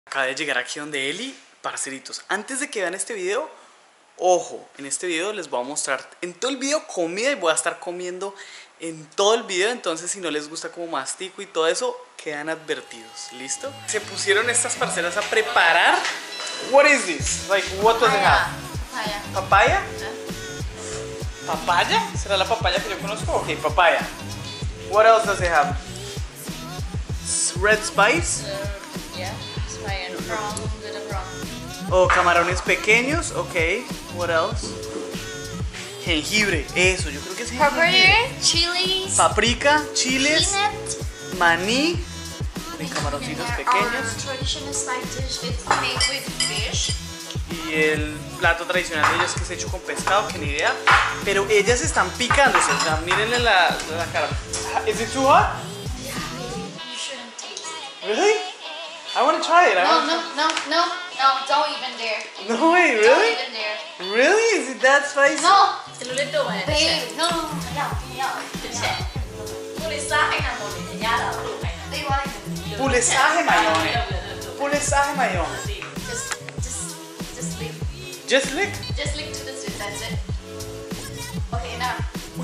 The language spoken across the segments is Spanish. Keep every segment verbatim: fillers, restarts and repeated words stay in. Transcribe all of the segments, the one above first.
Acabé de llegar aquí donde Eli, parceritos. Antes de que vean este video, ojo, en este video les voy a mostrar en todo el video comida y voy a estar comiendo en todo el video. Entonces si no les gusta como mastico y todo eso, quedan advertidos, ¿listo? Se pusieron estas parceras a preparar. What is this? Like, what does it have? Papaya. ¿Papaya? ¿Eh? ¿Papaya? ¿Será la papaya que yo conozco? Ok, papaya. What else does it have? Red spice? Uh, yeah, papaya and prawn, with a prawn. Oh, camarones pequeños, ok. What else? Jengibre, eso, yo creo que es jengibre. Paprika, chilies, Paprika, chiles, peanut. maní, de camaroncitos pequeños. Our traditional side dish is made with fish. Y el plato tradicional de ellos que es hecho con pescado, que ni idea. Pero ellas están picándose, o sea, mírenle la, la cara. ¿Is it too hot? Yeah, baby, you shouldn't taste it. Really? I want to try it. I No, wanna no, no, no, no, don't even dare. try- No way, Don't really? even dare. Really? Is it that spicy? No, It's a little bit. babe, no, no, no, no. Pulisaje na mole, ya la bruja. They want it. Pulesaje mayone. Pulesaje mayone. Just, just, just leave. Just lick. Just lick to the soup, that's it. Okay, now.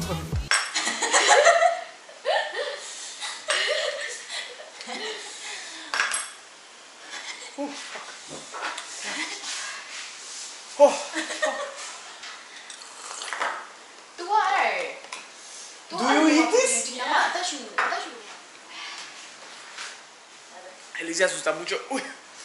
Oh. The water. Do you eat this? Yeah, I thought you, I thought you. Eli se asusta mucho. Uy,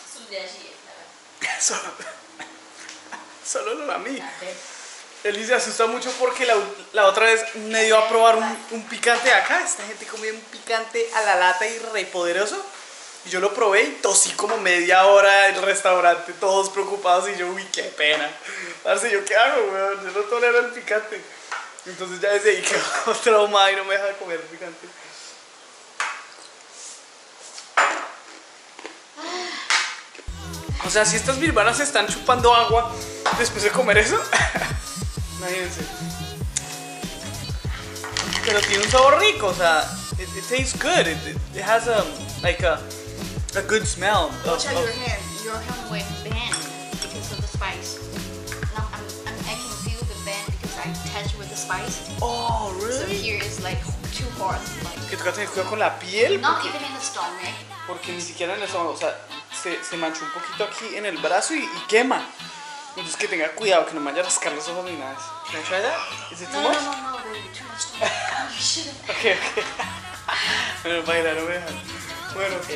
solo, solo lo a mí. Eli se asusta mucho porque la, la otra vez me dio a probar un, un picante de acá. Esta gente comía un picante a la lata y re poderoso. Y yo lo probé y tosí como media hora en el restaurante, todos preocupados. Y yo, uy, qué pena. Parce, ¿yo qué hago, weón? Yo no tolero el picante. Entonces ya desde ahí quedó traumada y no me deja comer picante. O sea, si estas birbanas se están chupando agua después de comer eso, imagínense. Pero tiene un sabor rico, o sea, it, it tastes good. It, it, it has a like a a good smell. Of, Touch your of, hand. Your hand went bend because of the spice. Now I'm, I'm, I can feel the bend because I touched with the spice. oh, So really? here is like too hard. Like, Que toca tener cuidado con la piel, not porque, even in the stomach. porque ni siquiera en el estómago, o sea, se, se manchó un poquito aquí en el brazo y, y quema. Entonces que tenga cuidado, que no me vaya a rascar los ojos ni nada. Can I try that? Is it too No, no, much? no, no, baby, too much stomach. Oh, you shouldn't. Ok, ok. Bueno, baila, no me dejan. Bueno, ok.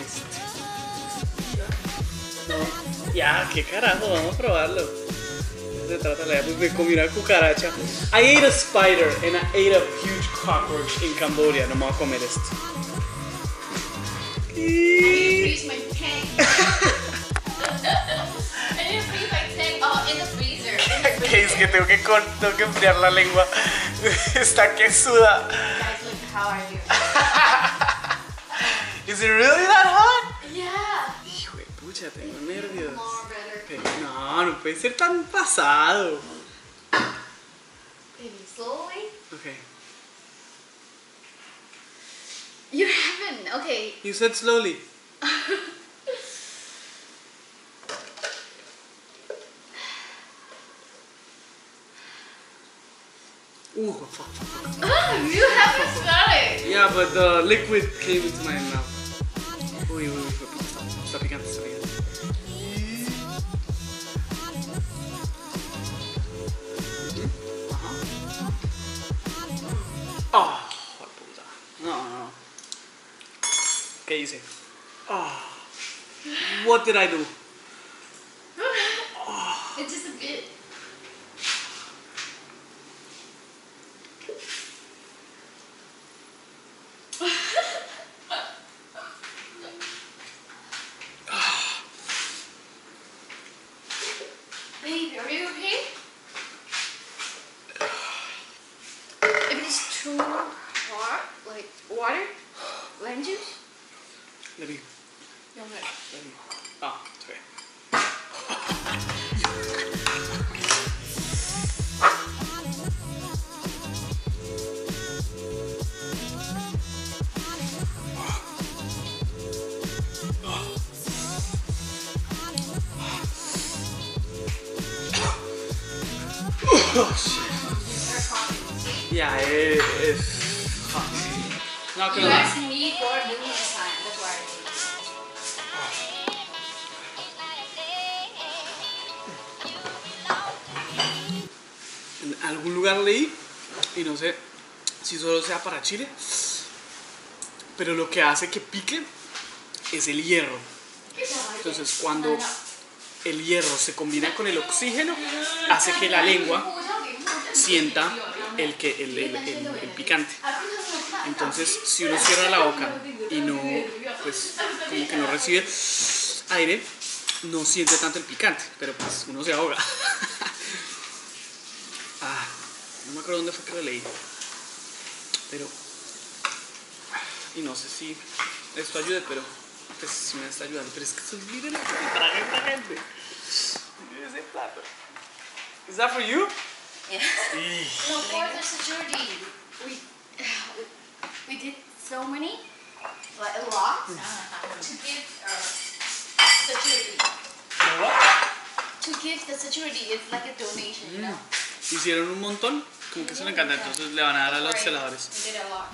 No. Ya, qué carajo, vamos a probarlo. ¿De qué se trata? La pues me comí una cucaracha. I ate a spider and I ate a huge cockroach in Cambodia. No me voy a comer esto. I need to freeze my tank. I need to freeze my tank. Oh, in the freezer. In the freezer. Que es que tengo que, con, tengo que enfriar la lengua. Está que suda. Guys, look how are you? Is it really that hot? Yeah. Hijo de pucha, tengo nervios. More better. Ok, no, no puede ser tan pasado. Baby, slowly. Ok. You haven't. Okay. You said slowly. Ooh, fuck, fuck, fuck. Oh, you haven't started. Yeah, but the liquid came into my mouth. Uy, uy, uy, fue puta, está, está picante, está picante. Ajá. Ah, oh, puta. No, no. ¿Qué hice? Ah. What did I do? It's just a bit. Baby, are you okay? If it's too hot, like water, lime juice, Let me, you're good. let me. Ah, it's okay. Oh, shit. Yeah, it is hot. Not You gonna lie. asked me for doing this time, that's why. En algún lugar leí, y no sé si solo sea para Chile, pero lo que hace que pique es el hierro. Entonces cuando el hierro se combina con el oxígeno, hace que la lengua sienta el, que, el, el, el, el picante. Entonces si uno cierra la boca y no, pues como que no recibe aire, no siente tanto el picante, pero pues uno se ahoga. Ah, no me acuerdo dónde fue que lo leí, pero y no sé si esto ayude, pero pues sí me está ayudando. Pero es que son, miren lo que me traje esta gente. Miren ese plato. Is that for you? Yeah. Y- No, for the security, we, we, we did so many, like a lot, to give uh, security. To give the security, it's like a donation, you know? Hicieron un montón, como que eso me encanta, entonces le van a dar a los celadores. We did a lot.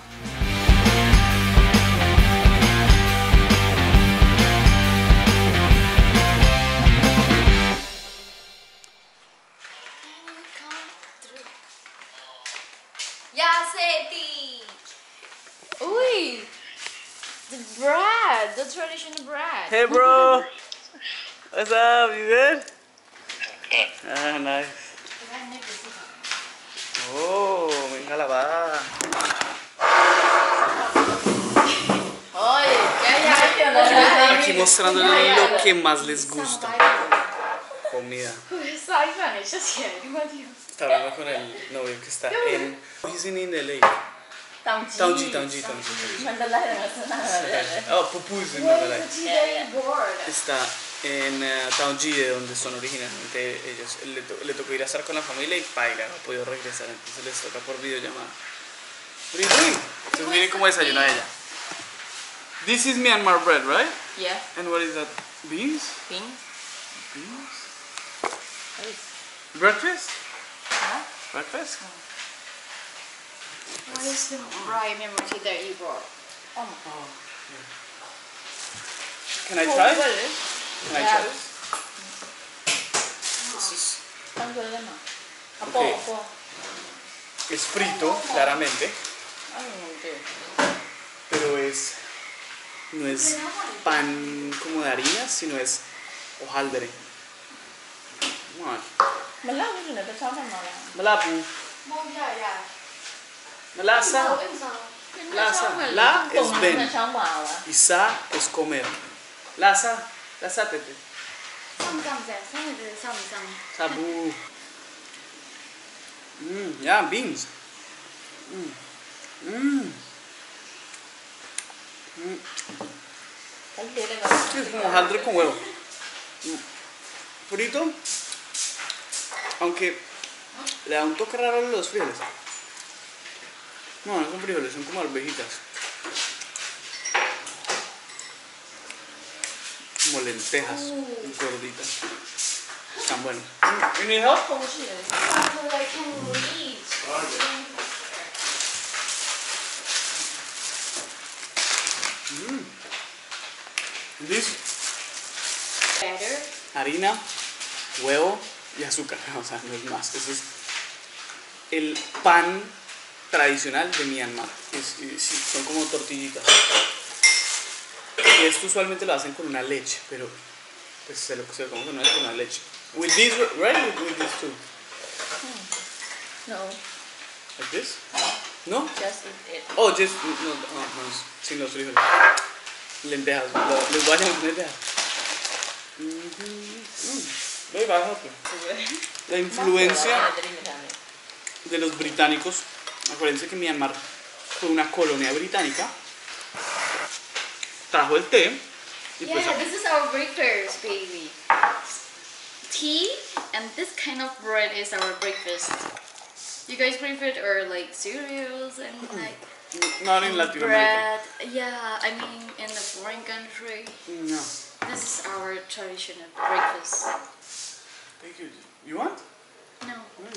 Yaseti! Uy! The bread! The traditional bread! Hey bro! What's up? You good? Ah, nice. Oh, venga la va. Oye, ya, ya, Aquí mostrándoles lo que más les gusta. Comida. Está hablando con el novio que está en... He's in L A. Taunji, Taunji, Taunji. Oh, Pupu is in Mandalay. Está en uh, Taunji, de donde son originalmente ellos. Le, to le tocó ir a estar con la familia y paila, no ha podido regresar, entonces les toca por videollamada. What are you doing? Entonces miren cómo desayuna ella. This is Myanmar bread, right? Yeah. And what is that? Beans? Beans? Beans? Breakfast? Huh? Breakfast? What is the rye memory that you brought? Oh my Oh, yeah. Can I try? Can I try this? This is... Okay. Es frito, claramente, pero es... no es pan como de harina, sino es hojaldre. Come on. Malabu. Malasa. Lasa. La es ven. Y sa es comer. Lasa. Lasa tete. Sabu. Mmm, yeah, beans. Mmm. Mmm. Mm. Sí, es como hojaldre con huevo. Mm. Frito, aunque le da un toque raro a los frijoles. No, no son frijoles, son como arvejitas. Como lentejas, gorditas. Están buenas. You need help? Mm. This Better. harina, huevo y azúcar, o sea, no es más. Eso es el pan tradicional de Myanmar. Es, es, son como tortillitas. Y esto usualmente lo hacen con una leche, pero pues se lo se lo como que no es con una leche. With this, right? With, with this too. No, Like this? No? just it. Oh, just no, no, no, sin los frijoles. Lentejas, lo- les voy a llamar lentejas. Mm. Very bad, help you. La influencia de los británicos, acuérdense que Myanmar fue una colonia británica, trajo el té y pues Yeah, this is our breakfast, baby. Tea and this kind of bread is our breakfast. You guys breakfast or like cereals and like not in Latin America. bread? Yeah, I mean in a foreign country, No. this is our traditional breakfast. Thank you. You want? No.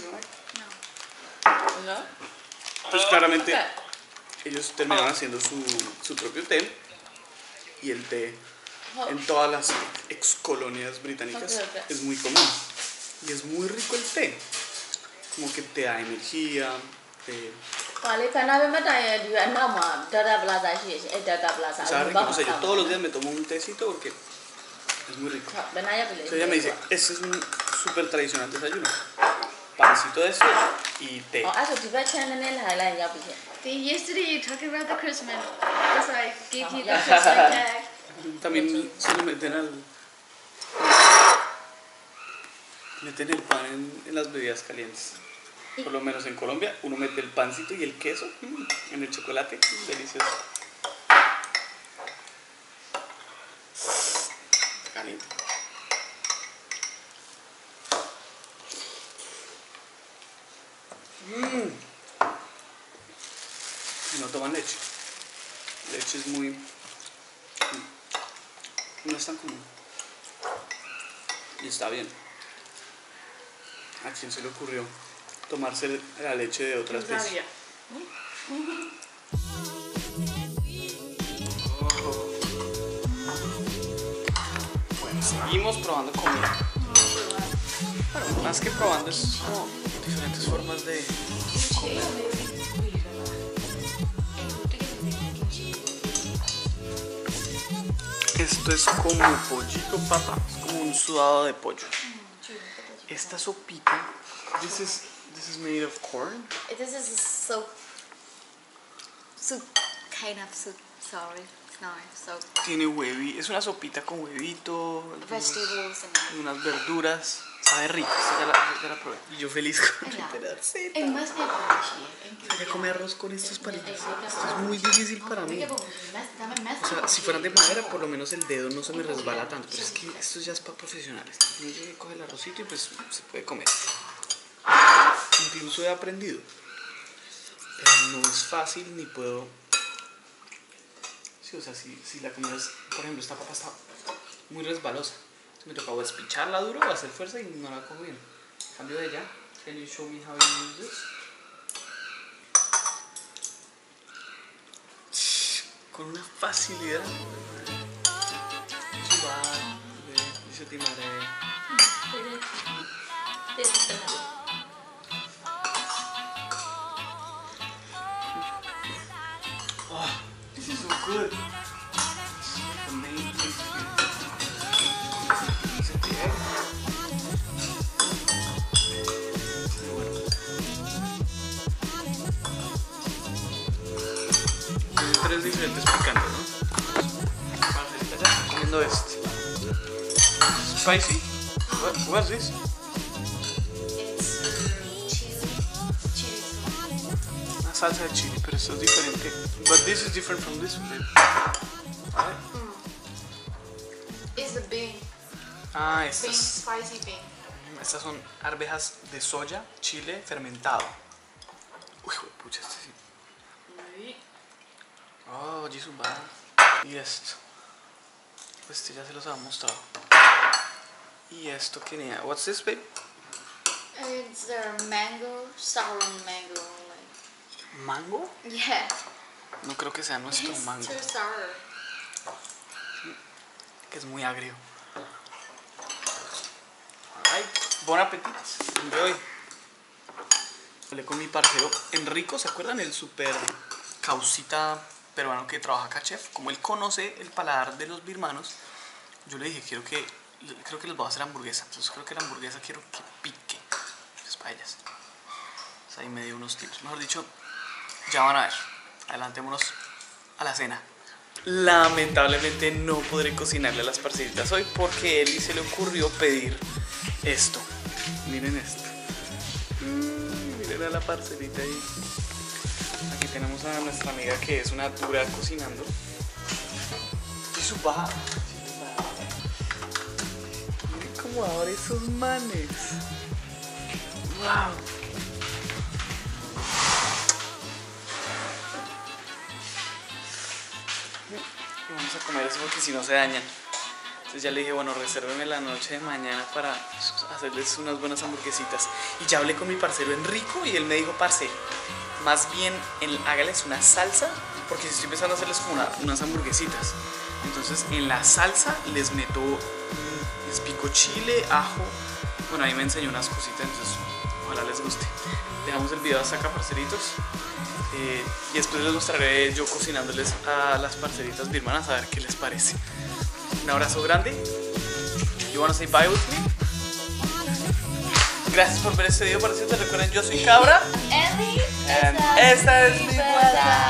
¿No? Pues claramente ellos terminaron haciendo su, su propio té. Y el té en todas las ex colonias británicas es muy común. Y es muy rico el té. Como que te da energía. Te... Vale, canal me trae de Nama, Dada Plaza, Dada Plaza. O sea, rico, o sea, yo todos los días me tomo un tecito porque es muy rico. Entonces ella me dice, este es un súper tradicional desayuno. Pancito de eso y té. See, yesterday you talking about the Christmas. That's why I gave you the Christmas tag. También se lo meten al... Meten el pan en, en las bebidas calientes. Por lo menos en Colombia, uno mete el pancito y el queso mm, en el chocolate. Mm, delicioso. Caliente. Mm. Y no toman leche. Leche es muy... No es tan común. Y está bien. ¿A quién se le ocurrió tomarse la leche de otra especie? Oh. Bueno, seguimos probando comida. Bueno, más que probando es como diferentes formas de comer. Esto es como pollito papa, es como un sudado de pollo. Esta sopita, this is this is made of corn. This is a soup. Soup, kind of soup. Sorry, it's not soup. Tiene huevi, es una sopita con huevito, Vegetables and. unas verduras. Sabe rico, esta ya la, ya la probé. Y yo feliz con Yeah. la receta. It must be appreciated. Voy a comer arroz con estos palitos. Esto es muy difícil para mí. O sea, si fueran de madera, por lo menos el dedo no se me resbala tanto. Pero es que esto ya es para profesionales. Uno llega y coge el arrocito y pues se puede comer. Incluso he aprendido. Pero no es fácil ni puedo... Sí, o sea, si, si la comida es... Por ejemplo, esta papa está muy resbalosa. Entonces me toca o despicharla duro o hacer fuerza y no la cojo bien. Cambio de ella. Can you show me how you use this? Con una facilidad. Dice Timare. Oh, this is so good. Amazing. Tres diferentes picantes, ¿no? Marcelita ya está comiendo este. Spicy? What, what's this? It's chili. Chili. Una salsa de chili, pero esto es diferente. But this is different from this one. ¿Vale? It's a bean. Ah, Bean, estas, spicy bean. estas son arvejas de soya, chile fermentado. Uy, pucha, este sí. Oh, Jesus, va. Y esto. Este ya se los había mostrado. Y esto que tenía. What's this, babe? It's a mango, sour mango. Like. ¿Mango? Yeah. No creo que sea nuestro It's mango. too sour. Que es muy agrio. Alright, bon appetit. Enjoy. Hablé con mi parcero Enrico, ¿se acuerdan? El super causita peruano que trabaja acá, chef. Como él conoce el paladar de los birmanos, yo le dije, quiero que, creo que les voy a hacer hamburguesa. Entonces creo que la hamburguesa quiero que pique. Pues para ellas. O sea, ahí me dio unos tips. Mejor dicho, ya van a ver. Adelantémonos a la cena. Lamentablemente no podré cocinarle a las parceritas hoy porque a Eli se le ocurrió pedir esto. Miren esto. Mm, miren a la parcerita ahí. Aquí tenemos a nuestra amiga que es una dura cocinando. Y su baja. Miren cómo ahora esos manes. Wow. Y vamos a comer eso porque si no se dañan. Entonces ya le dije, bueno, resérveme la noche de mañana para hacerles unas buenas hamburguesitas. Y ya hablé con mi parcero Enrico y él me dijo, parce, más bien el, hágales una salsa, porque estoy pensando hacerles como una, unas hamburguesitas. Entonces en la salsa les meto, les pico chile, ajo. Bueno, ahí me enseñó unas cositas, entonces ojalá les guste. Dejamos el video hasta acá, parceritos. Eh, y después les mostraré yo cocinándoles a las parceritas birmanas a ver qué les parece. Un abrazo grande. You wanna say bye with me? Gracias por ver este video, parceritos. Recuerden, yo soy Cabra. Ellie, And esta es mi verdad.